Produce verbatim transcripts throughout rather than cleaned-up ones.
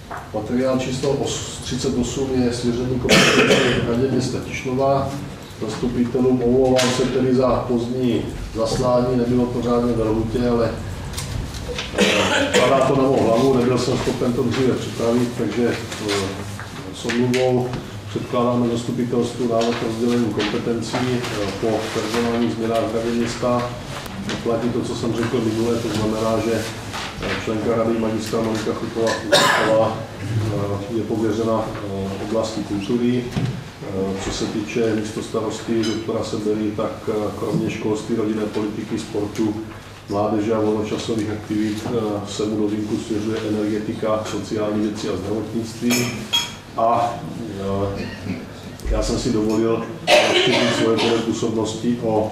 Materiál číslo třicet osm je svěření kompetencí Radě města Tišnova. Zastupitelům omlouvám se tedy za pozdní zaslání, nebylo to řádně ve lhůtě, ale padá to na mou hlavu, nebyl jsem schopen to dříve připravit, takže s omluvou předkládáme zastupitelstvu návrh rozdělení kompetencí po personálních změnách v Radě města. Platí to, co jsem řekl minule, to znamená, že členka rady magistra Monika Chutová je pověřena oblastí kultury. Co se týče místostarostky doktora Sebery, tak kromě školství, rodinné politiky, sportu, mládeže a volnočasových aktivit se mu do vínku svěřuje energetika, sociální věci a zdravotnictví. A já jsem si dovolil rozšířit svoje pole působnosti o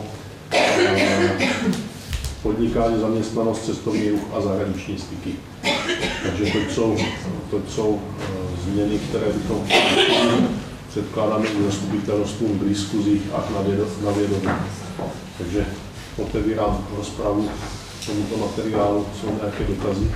podnikání, zaměstnanost, cestovní ruch a zahraniční styky. Takže to jsou, to jsou změny, které bychom předkládáme i zastupitelstvům k diskuzi a na vědomí. Takže otevírám rozpravu k tomuto materiálu. Jsou nějaké dotazy?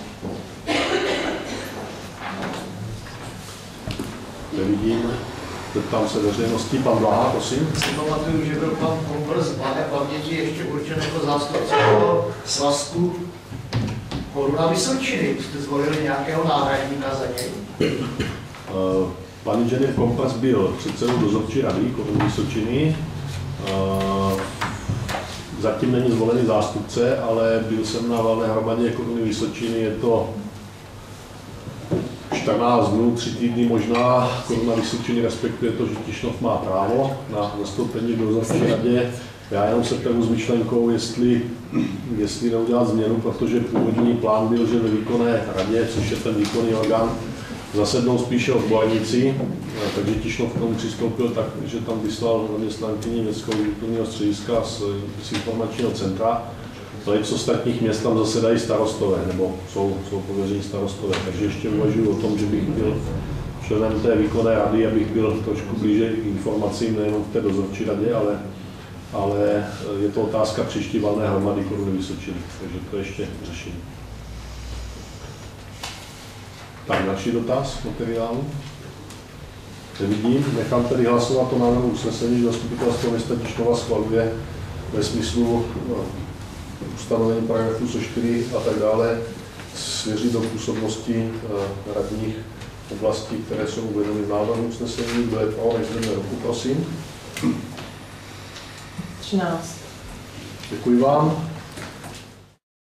Nevidím. Zeptám se veřejnosti. Pan Blaha, prosím. Si pamatuju, že byl pan Kompers v mladé paměti ještě určen jako zástupce toho svazku Koruna Vysočiny. Jste zvolili nějakého náhradníka za něj? Uh, pan inženýr Kompers byl předsedou dozorčí rady Koruny Vysočiny. Uh, zatím není zvolený zástupce, ale byl jsem na valné hromadě Koruny Vysočiny. Je to čtrnáct dnů, tři týdny možná. Koruna Vysočiny respektuje to, že Tišnov má právo na zastoupení v dozorčí radě. Já jenom se ptám s myšlenkou, jestli, jestli neudělat změnu, protože původní plán byl, že ve výkonné radě, což je ten výkonný orgán, zasednou spíše odborníci, takže Tišnov k tomu přistoupil tak, že tam vyslal zaměstnankyni městského kulturního střediska z, z informačního centra. Ale z ostatních měst tam zasedají starostové, nebo jsou, jsou pověření starostové, takže ještě uvažuji o tom, že bych byl členem té výkonné rady, abych byl trošku blíže k informacím, nejenom v té dozorčí radě, ale, ale je to otázka příští valné hromady Koruny Vysočiny, takže to ještě řeším. Tak, další dotaz materiálu. Nevidím, nechám tedy hlasovat o návrhu usnesení, že zastupitelstvo města Tišnova schvaluje ve smyslu ustanovení paragrafu sto čtyři a tak dále, svěří do působnosti radních oblastí, které jsou uvedeny v návrhu usnesení. Kdo je pro, než zvedne ruku, prosím. třináct. Děkuji vám.